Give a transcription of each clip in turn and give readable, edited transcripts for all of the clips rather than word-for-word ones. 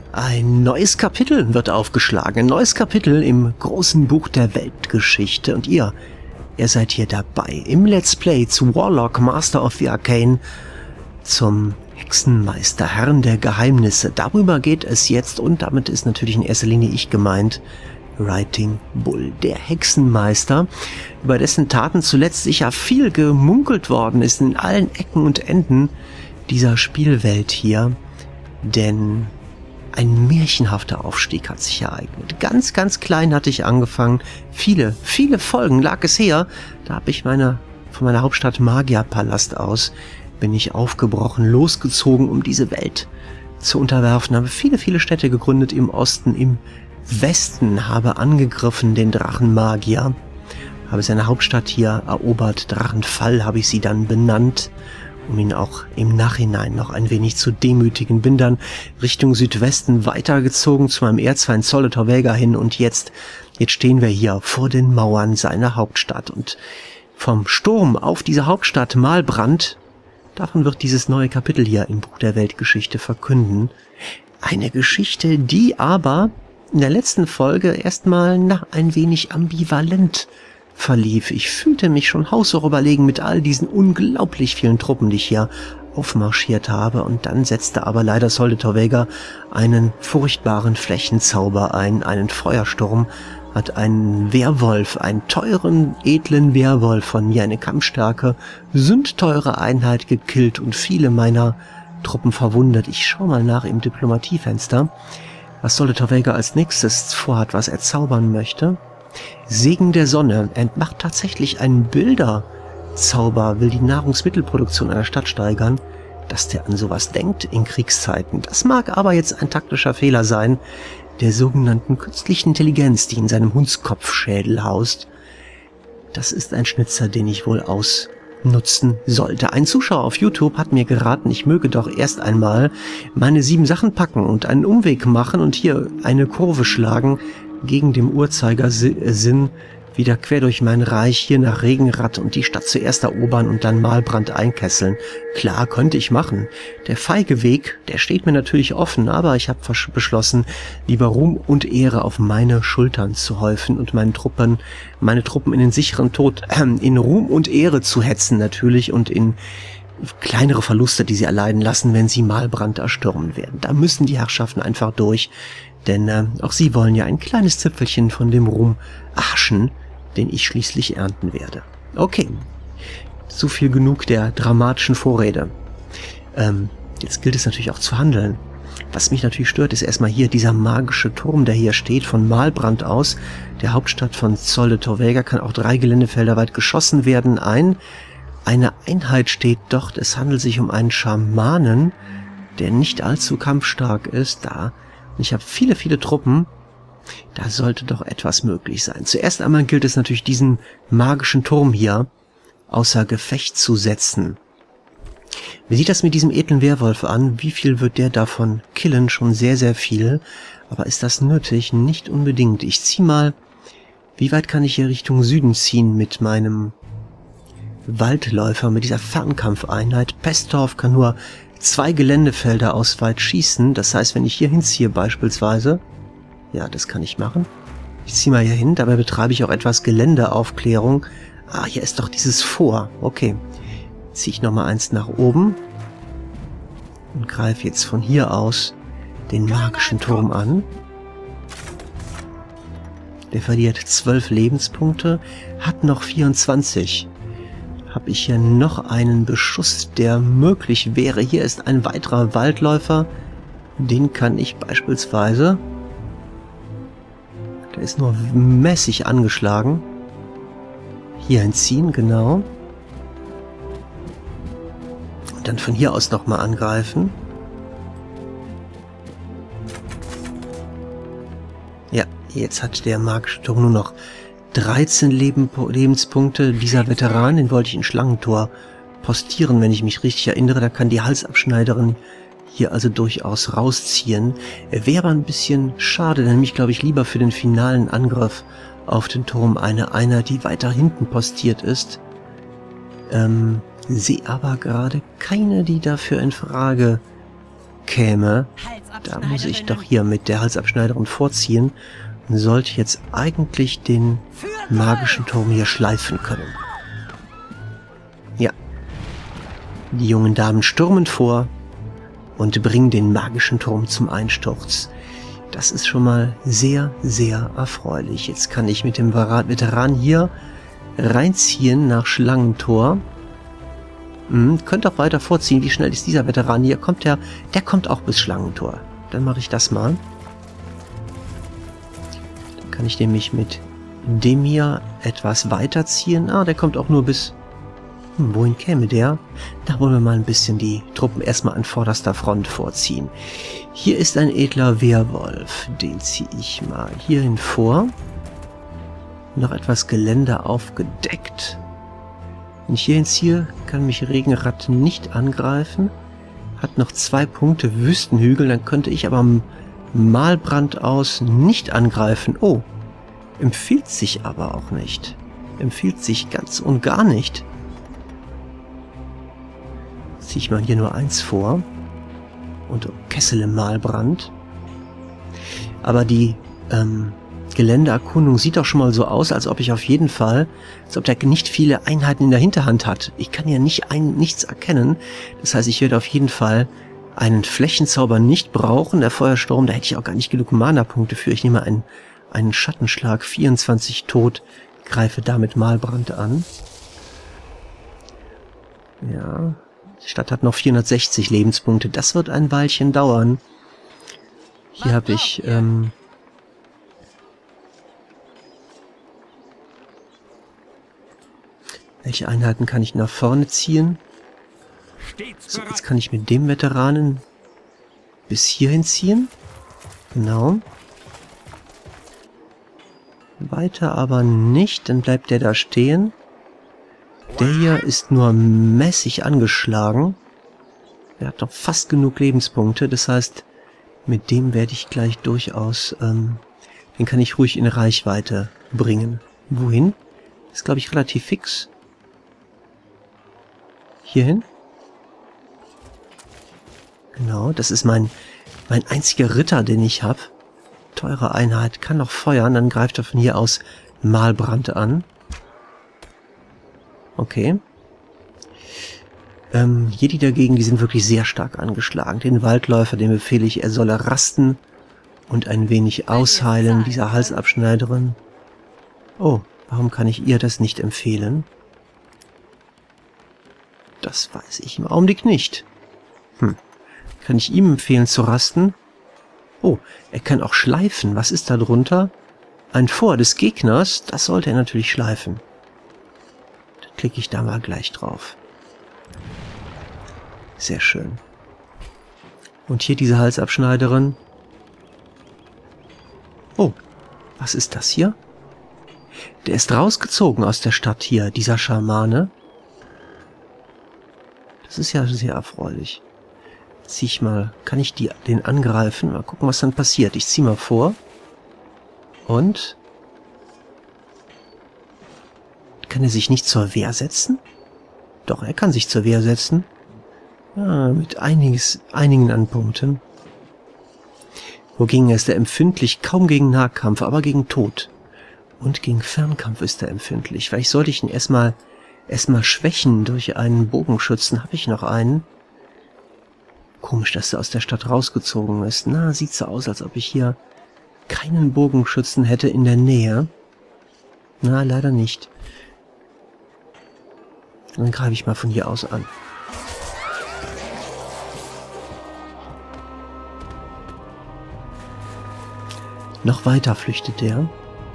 Ein neues Kapitel wird aufgeschlagen, ein neues Kapitel im großen Buch der Weltgeschichte. Und ihr seid hier dabei im Let's Play zu Warlock, Master of the Arcane, zum Hexenmeister, Herrn der Geheimnisse. Darüber geht es jetzt und damit ist natürlich in erster Linie ich gemeint, Writing Bull, der Hexenmeister, über dessen Taten zuletzt sicher viel gemunkelt worden ist in allen Ecken und Enden dieser Spielwelt hier, denn ein märchenhafter Aufstieg hat sich ereignet. Ganz, ganz klein hatte ich angefangen. Viele Folgen lag es her. Da habe ich von meiner Hauptstadt Magierpalast aus, bin ich aufgebrochen, losgezogen, um diese Welt zu unterwerfen. Habe viele Städte gegründet im Osten, im Westen, habe angegriffen den Drachenmagier, habe seine Hauptstadt hier erobert. Drachenfall habe ich sie dann benannt, um ihn auch im Nachhinein noch ein wenig zu demütigen. Bin dann Richtung Südwesten weitergezogen zu meinem Erzfeind Solitaire Vega hin und jetzt stehen wir hier vor den Mauern seiner Hauptstadt. Und vom Sturm auf diese Hauptstadt Malbrand, davon wird dieses neue Kapitel hier im Buch der Weltgeschichte verkünden. Eine Geschichte, die aber in der letzten Folge erstmal ein wenig ambivalent verlief. Ich fühlte mich schon haushoch überlegen mit all diesen unglaublich vielen Truppen, die ich hier aufmarschiert habe. Und dann setzte aber leider Solitaire Vega einen furchtbaren Flächenzauber ein, einen Feuersturm, hat einen Werwolf, einen teuren, edlen Werwolf von mir, eine kampfstarke, sündteure Einheit gekillt und viele meiner Truppen verwundet. Ich schaue mal nach im Diplomatiefenster, was Solitaire Vega als nächstes vorhat, was er zaubern möchte. Segen der Sonne entmacht tatsächlich einen Bilderzauber, will die Nahrungsmittelproduktion einer Stadt steigern. Dass der an sowas denkt in Kriegszeiten, das mag aber jetzt ein taktischer Fehler sein, der sogenannten künstlichen Intelligenz, die in seinem Hundskopfschädel haust. Das ist ein Schnitzer, den ich wohl ausnutzen sollte. Ein Zuschauer auf YouTube hat mir geraten, ich möge doch erst einmal meine 7 Sachen packen und einen Umweg machen und hier eine Kurve schlagen, gegen dem Uhrzeigersinn wieder quer durch mein Reich hier nach Regenrath und die Stadt zuerst erobern und dann Malbrand einkesseln. Klar, könnte ich machen. Der feige Weg, der steht mir natürlich offen, aber ich habe beschlossen, lieber Ruhm und Ehre auf meine Schultern zu häufen und meine Truppen in den sicheren Tod, in Ruhm und Ehre zu hetzen natürlich und in kleinere Verluste, die sie erleiden lassen, wenn sie Malbrand erstürmen werden. Da müssen die Herrschaften einfach durch, denn auch sie wollen ja ein kleines Zipfelchen von dem Ruhm erhaschen, den ich schließlich ernten werde. Okay, so viel genug der dramatischen Vorrede. Jetzt gilt es natürlich auch zu handeln. Was mich natürlich stört, ist erstmal hier dieser magische Turm, der hier steht, von Malbrand aus, der Hauptstadt von Solitaire Vega, kann auch 3 Geländefelder weit geschossen werden. Eine Einheit steht dort, es handelt sich um einen Schamanen, der nicht allzu kampfstark ist, und ich habe viele Truppen, da sollte doch etwas möglich sein. Zuerst einmal gilt es natürlich, diesen magischen Turm hier außer Gefecht zu setzen. Wie sieht das mit diesem edlen Werwolf an? Wie viel wird der davon killen? Schon sehr viel. Aber ist das nötig? Nicht unbedingt. Ich ziehe mal... Wie weit kann ich hier Richtung Süden ziehen mit meinem Waldläufer, mit dieser Fernkampfeinheit? Pestorf kann nur 2 Geländefelder aus weit schießen. Das heißt, wenn ich hier hinziehe beispielsweise... Ja, das kann ich machen. Ich ziehe mal hier hin. Dabei betreibe ich auch etwas Geländeaufklärung. Ah, hier ist doch dieses Fort. Okay. Ziehe ich nochmal eins nach oben. Und greife jetzt von hier aus den magischen Turm an. Der verliert 12 Lebenspunkte. Hat noch 24. Habe ich hier noch einen Beschuss, der möglich wäre. Hier ist ein weiterer Waldläufer. Den kann ich beispielsweise... Der ist nur mäßig angeschlagen. Hier entziehen, genau. Und dann von hier aus nochmal angreifen. Ja, jetzt hat der magische Turm nur noch 13 Lebenspunkte. Dieser Veteran, den wollte ich in Schlangentor postieren, wenn ich mich richtig erinnere. Da kann die Halsabschneiderin hier also durchaus rausziehen. Wäre aber ein bisschen schade, denn mich, glaube ich, lieber für den finalen Angriff auf den Turm eine Einheit, die weiter hinten postiert ist. Sehe aber gerade keine, die dafür in Frage käme, da muss ich doch hier mit der Halsabschneiderin vorziehen und sollte jetzt eigentlich den magischen Turm hier schleifen können. Ja. Die jungen Damen stürmen vor und bringen den magischen Turm zum Einsturz. Das ist schon mal sehr, sehr erfreulich. Jetzt kann ich mit dem Veteran hier reinziehen nach Schlangentor. Könnte auch weiter vorziehen. Wie schnell ist dieser Veteran hier? Kommt der kommt auch bis Schlangentor. Dann mache ich das mal. Dann kann ich nämlich mit dem hier etwas weiterziehen. Der kommt auch nur bis... wohin käme der? Da wollen wir mal ein bisschen die Truppen erstmal an vorderster Front vorziehen. Hier ist ein edler Werwolf. Den ziehe ich mal hierhin vor. Noch etwas Gelände aufgedeckt. Wenn ich hierhin ziehe, kann mich Regenrad nicht angreifen. Hat noch 2 Punkte Wüstenhügel, dann könnte ich aber Malbrand aus nicht angreifen. Oh, empfiehlt sich aber auch nicht. Empfiehlt sich ganz und gar nicht. Ziehe ich mal hier nur 1 vor. Und Kessel im Malbrand. Aber die Geländeerkundung sieht doch schon mal so aus, als ob ich auf jeden Fall, als ob der nicht viele Einheiten in der Hinterhand hat. Ich kann ja nichts erkennen. Das heißt, ich werde auf jeden Fall einen Flächenzauber nicht brauchen. Der Feuersturm, da hätte ich auch gar nicht genug Mana-Punkte für. Ich nehme einen Schattenschlag, 24 tot, greife damit Malbrand an. Ja, die Stadt hat noch 460 Lebenspunkte. Das wird ein Weilchen dauern. Hier habe ich... welche Einheiten kann ich nach vorne ziehen? So, jetzt kann ich mit dem Veteranen bis hierhin ziehen. Genau. Weiter aber nicht, dann bleibt der da stehen. Der hier ist nur mäßig angeschlagen. Er hat noch fast genug Lebenspunkte, das heißt, mit dem werde ich gleich durchaus, den kann ich ruhig in Reichweite bringen. Wohin? Ist, glaube ich, relativ fix. Hierhin. Genau, das ist mein einziger Ritter, den ich habe. Teure Einheit, kann noch feuern, dann greift er von hier aus Malbrand an. Okay. Jedi dagegen, die sind wirklich sehr stark angeschlagen. Den Waldläufer, dem befehle ich, er solle rasten und ein wenig ausheilen, dieser Halsabschneiderin. Oh, warum kann ich ihr das nicht empfehlen? Das weiß ich im Augenblick nicht. Kann ich ihm empfehlen zu rasten? Oh, er kann auch schleifen. Was ist da drunter? Ein Fort des Gegners, das sollte er natürlich schleifen. Da klicke ich da mal gleich drauf. Sehr schön. Und hier diese Halsabschneiderin. Oh, was ist das hier? Der ist rausgezogen aus der Stadt hier, dieser Schamane. Das ist ja sehr erfreulich. Zieh ich mal, kann ich den angreifen? Mal gucken, was dann passiert. Ich ziehe mal vor. Und? Kann er sich nicht zur Wehr setzen? Doch, er kann sich zur Wehr setzen. Ja, mit einigen an Punkten. Wogegen ist er empfindlich? Kaum gegen Nahkampf, aber gegen Tod. Und gegen Fernkampf ist er empfindlich. Vielleicht sollte ich ihn erstmal schwächen durch einen Bogenschützen. Habe ich noch einen? Komisch, dass er aus der Stadt rausgezogen ist. Na, sieht so aus, als ob ich hier keinen Bogenschützen hätte in der Nähe. Na, leider nicht. Dann greife ich mal von hier aus an. Noch weiter flüchtet der.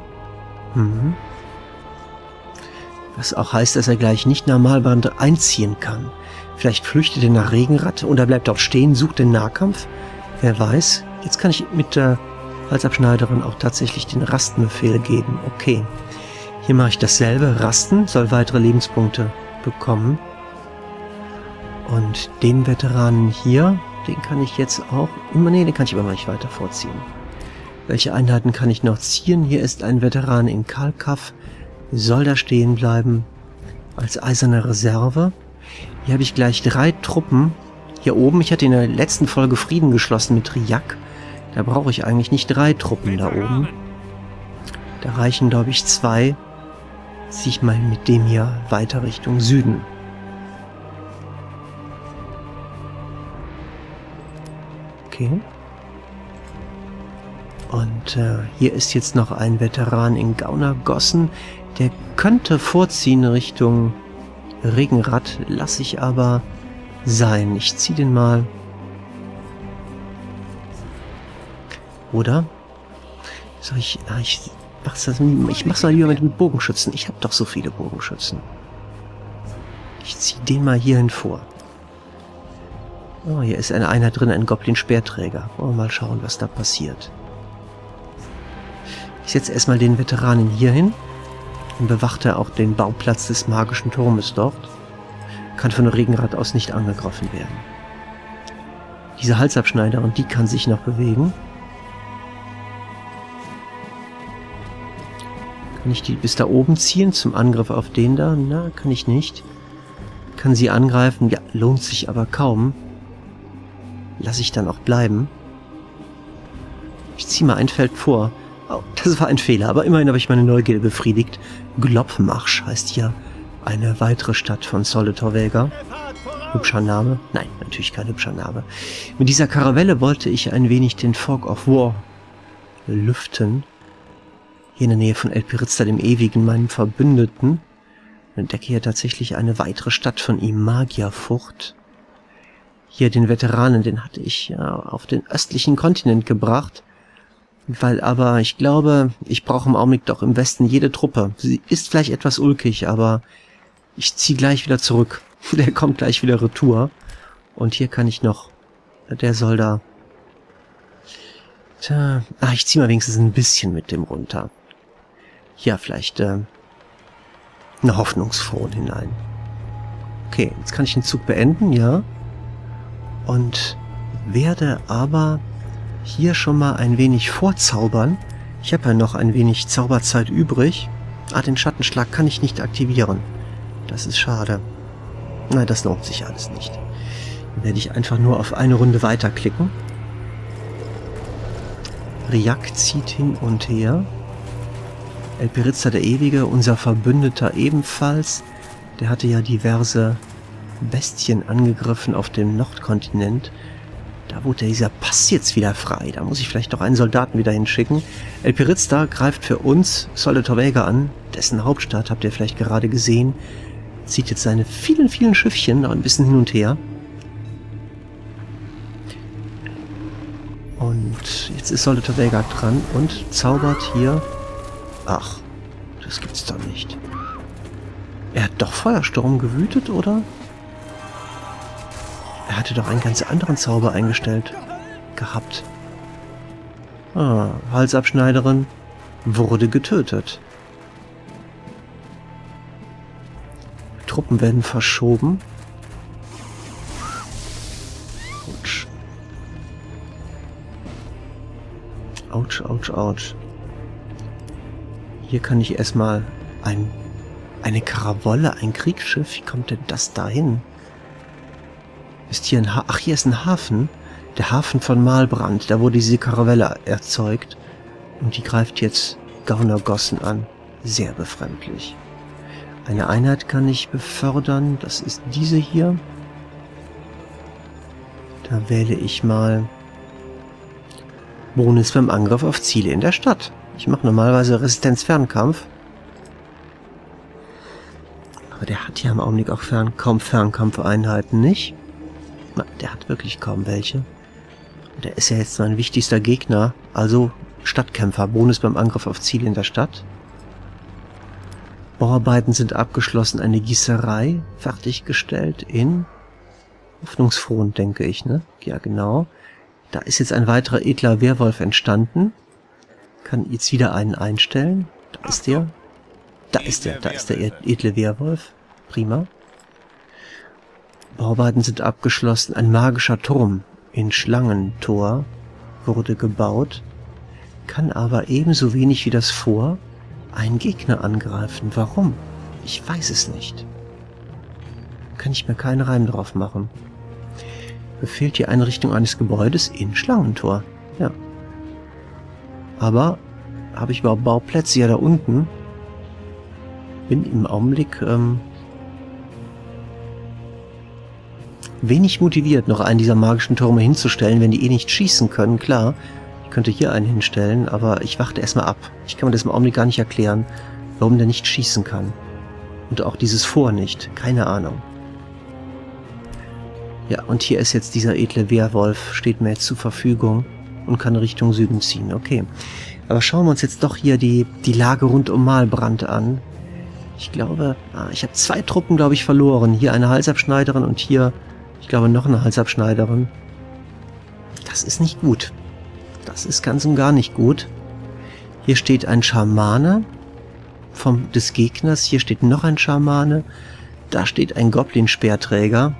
Was auch heißt, dass er gleich nicht nach Malbrand einziehen kann. Vielleicht flüchtet er nach Regenrad oder bleibt dort stehen, sucht den Nahkampf. Wer weiß. Jetzt kann ich mit der Halsabschneiderin auch tatsächlich den Rastenbefehl geben. Okay. Hier mache ich dasselbe. Rasten soll weitere Lebenspunkte bekommen. Und den Veteranen hier, den kann ich jetzt auch... Nee, den kann ich aber mal nicht weiter vorziehen. Welche Einheiten kann ich noch ziehen? Hier ist ein Veteran in Kalkaf. Soll da stehen bleiben als eiserne Reserve. Hier habe ich gleich 3 Truppen Hier oben, ich hatte in der letzten Folge Frieden geschlossen mit Riyak. Da brauche ich eigentlich nicht 3 Truppen da oben. Da reichen, glaube ich, 2. Ziehe ich mal mit dem hier weiter Richtung Süden. Okay. Und hier ist jetzt noch ein Veteran in Gauner Gossen. Der könnte vorziehen Richtung Regenrad. Lasse ich aber sein. Ich ziehe den mal. Oder? Soll ich... ich mach's mal lieber mit Bogenschützen. Ich habe doch so viele Bogenschützen. Ich ziehe den mal hierhin vor. Oh, hier ist eine Einheit drin, ein Goblin-Speerträger. Wollen wir mal schauen, was da passiert. Ich setze erstmal den Veteranen hier hin. Dann bewacht er auch den Bauplatz des magischen Turmes dort. Kann von Regenrad aus nicht angegriffen werden. Diese Halsabschneiderin, die kann sich noch bewegen. Kann ich die bis da oben ziehen zum Angriff auf den da? Na, kann ich nicht. Kann sie angreifen? Ja, lohnt sich aber kaum. Lasse ich dann auch bleiben. Ich ziehe mal ein Feld vor. Oh, das war ein Fehler, aber immerhin habe ich meine Neugierde befriedigt. Globmarsch heißt hier eine weitere Stadt von Solletorvega. Hübscher Name? Nein, natürlich kein hübscher Name. Mit dieser Karavelle wollte ich ein wenig den Fog of War lüften. Hier in der Nähe von El Pirizta, dem Ewigen, meinem Verbündeten. Ich entdecke hier tatsächlich eine weitere Stadt von ihm, Magierfurt. Hier den Veteranen, den hatte ich ja auf den östlichen Kontinent gebracht. Weil aber, ich glaube, ich brauche im Augenblick doch im Westen jede Truppe. Sie ist vielleicht etwas ulkig, aber ich ziehe gleich wieder zurück. Der kommt gleich wieder retour. Und hier kann ich noch, der soll da... Tja, ich ziehe mal wenigstens ein bisschen mit dem runter. Ja, vielleicht eine Hoffnungsfrohn hinein. Okay, jetzt kann ich den Zug beenden, ja. Und werde aber hier schon mal ein wenig vorzaubern. Ich habe ja noch ein wenig Zauberzeit übrig. Den Schattenschlag kann ich nicht aktivieren. Das ist schade. Nein, das lohnt sich alles nicht. Dann werde ich einfach nur auf eine Runde weiterklicken. Riyak zieht hin und her. El Pirizta der Ewige, unser Verbündeter ebenfalls. Der hatte ja diverse Bestien angegriffen auf dem Nordkontinent. Da wurde dieser Pass jetzt wieder frei. Da muss ich vielleicht doch einen Soldaten wieder hinschicken. El Pirizta greift für uns Solletorvega an. Dessen Hauptstadt, habt ihr vielleicht gerade gesehen, zieht jetzt seine vielen, vielen Schiffchen noch ein bisschen hin und her. Und jetzt ist Solletorvega dran und zaubert hier... Ach, das gibt's doch nicht. Er hat doch Feuersturm gewütet, oder? Er hatte doch einen ganz anderen Zauber eingestellt gehabt. Halsabschneiderin wurde getötet. Truppen werden verschoben. Autsch. Autsch, autsch, autsch. Hier kann ich erstmal eine Karawolle, ein Kriegsschiff. Wie kommt denn das dahin? Ist hier ein Ach, hier ist ein Hafen. Der Hafen von Malbrand. Da wurde diese Karavelle erzeugt. Und die greift jetzt Gauner Gossen an. Sehr befremdlich. Eine Einheit kann ich befördern. Das ist diese hier. Da wähle ich mal Bonus beim Angriff auf Ziele in der Stadt. Ich mache normalerweise Resistenz-Fernkampf. Aber der hat ja im Augenblick auch kaum Fernkampfeinheiten, nicht? Na, der hat wirklich kaum welche. Und der ist ja jetzt mein wichtigster Gegner. Also Stadtkämpfer. Bonus beim Angriff auf Ziele in der Stadt. Bauarbeiten sind abgeschlossen. Eine Gießerei fertiggestellt in Hoffnungsfrohn, denke ich, ne? Ja, genau. Da ist jetzt ein weiterer edler Werwolf entstanden. Kann jetzt wieder einen einstellen. Da ist der. Da ist der edle Werwolf. Prima. Bauarbeiten sind abgeschlossen. Ein magischer Turm in Schlangentor wurde gebaut. Kann aber ebenso wenig wie das Fort einen Gegner angreifen. Warum? Ich weiß es nicht. Kann ich mir keinen Reim drauf machen. Befehlt die Einrichtung eines Gebäudes in Schlangentor. Ja. Aber habe ich überhaupt Bauplätze? Ja, da unten. Bin im Augenblick wenig motiviert, noch einen dieser magischen Türme hinzustellen, wenn die eh nicht schießen können. Klar, ich könnte hier einen hinstellen, aber ich warte erstmal ab. Ich kann mir das im Augenblick gar nicht erklären, warum der nicht schießen kann. Und auch dieses Vor nicht. Keine Ahnung. Ja, und hier ist jetzt dieser edle Werwolf, steht mir jetzt zur Verfügung und kann Richtung Süden ziehen. Okay. Aber schauen wir uns jetzt doch hier die Lage rund um Malbrand an. Ich glaube, ich habe 2 Truppen, glaube ich, verloren. Hier eine Halsabschneiderin und hier, ich glaube, noch eine Halsabschneiderin. Das ist nicht gut. Das ist ganz und gar nicht gut. Hier steht ein Schamane des Gegners. Hier steht noch ein Schamane. Da steht ein Goblin-Speerträger.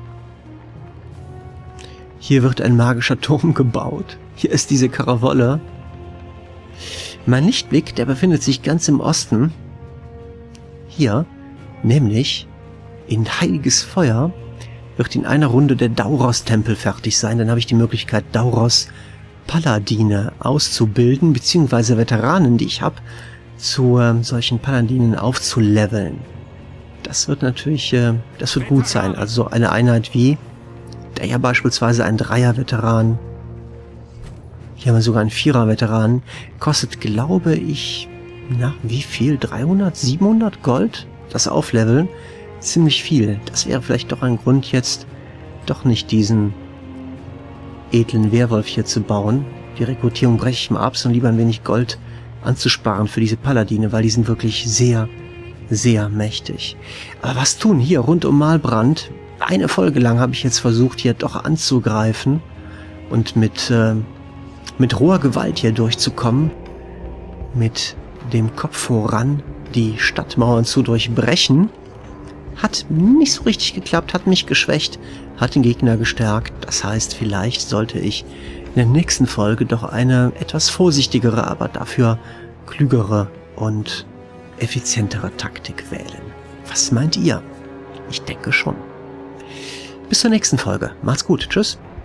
Hier wird ein magischer Turm gebaut. Hier ist diese Karawolle. Mein Lichtblick, der befindet sich ganz im Osten. Hier, nämlich in Heiliges Feuer, wird in einer Runde der Dauros-Tempel fertig sein. Dann habe ich die Möglichkeit, Dauros-Paladine auszubilden, beziehungsweise Veteranen, die ich habe, zu solchen Paladinen aufzuleveln. Das wird natürlich, das wird gut sein. Also eine Einheit wie der ja beispielsweise ein 3er-Veteran, hier haben wir sogar einen 4er-Veteran, kostet, glaube ich, na, wie viel? 300, 700 Gold? Das Aufleveln? Ziemlich viel. Das wäre vielleicht doch ein Grund, jetzt doch nicht diesen edlen Werwolf hier zu bauen. Die Rekrutierung breche ich mal ab, sondern lieber ein wenig Gold anzusparen für diese Paladine, weil die sind wirklich sehr, sehr mächtig. Aber was tun hier rund um Malbrand? Eine Folge lang habe ich jetzt versucht, hier doch anzugreifen und mit roher Gewalt hier durchzukommen. Mit dem Kopf voran die Stadtmauern zu durchbrechen. Hat nicht so richtig geklappt, hat mich geschwächt, hat den Gegner gestärkt. Das heißt, vielleicht sollte ich in der nächsten Folge doch eine etwas vorsichtigere, aber dafür klügere und effizientere Taktik wählen. Was meint ihr? Ich denke schon. Bis zur nächsten Folge. Macht's gut. Tschüss.